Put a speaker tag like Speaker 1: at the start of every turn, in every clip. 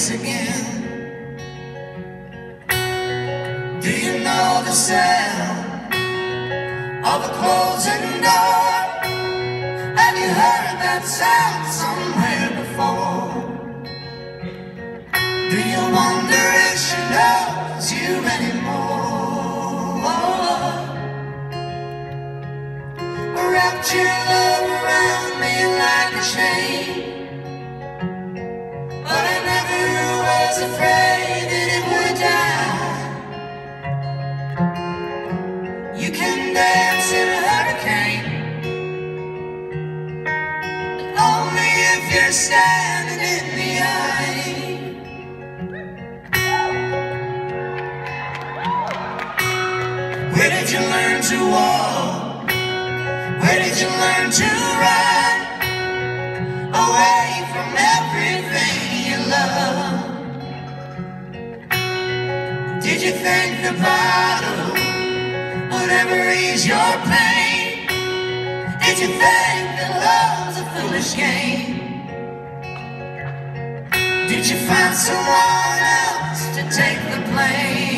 Speaker 1: place again. Do you know the sound of a closing door? Have you heard that sound somewhere before? Do you wonder if she knows you anymore? Wrapped your love around me like a chain, but I never was afraid that it would die. You can dance in a hurricane, but only if you're standing in the eye. Where did you learn to walk? Where did you learn to ride? Away from everything you love. Did you think the bottle would ever ease your pain? Did you think that love's a foolish game? Did you find someone else to take the blame?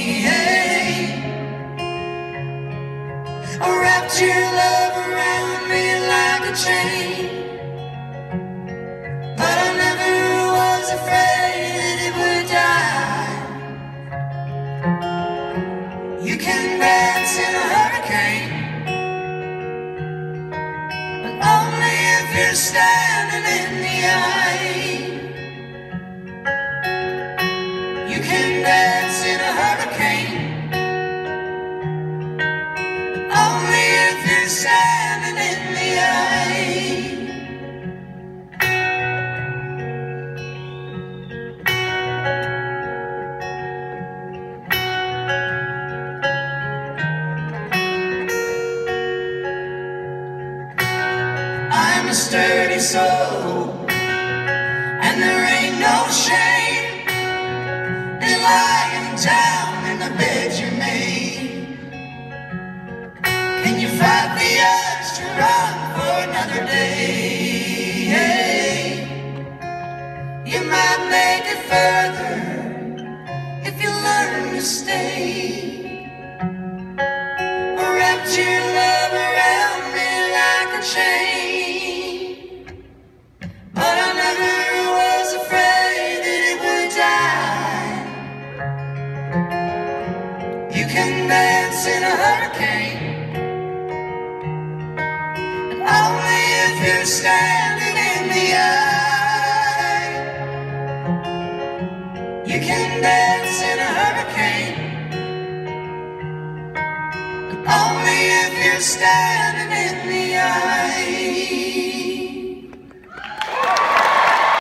Speaker 1: I wrapped your love around me like a chain, but I never was afraid it would die. You can dance in a hurricane, but only if you're standing in the eye. You can dance in a hurricane, only if you're standing in the eye. I'm a sturdy soul, and there ain't no shame in lying down in the bed you made. Can you fight the urge to run for another day? You might make it further if you learn to stay. Wrapped your love around me like a chain, but I never was afraid that it would die. You can dance in a hurricane, only if you're standing in the eye. You can dance in a hurricane, only if you're standing in the eye.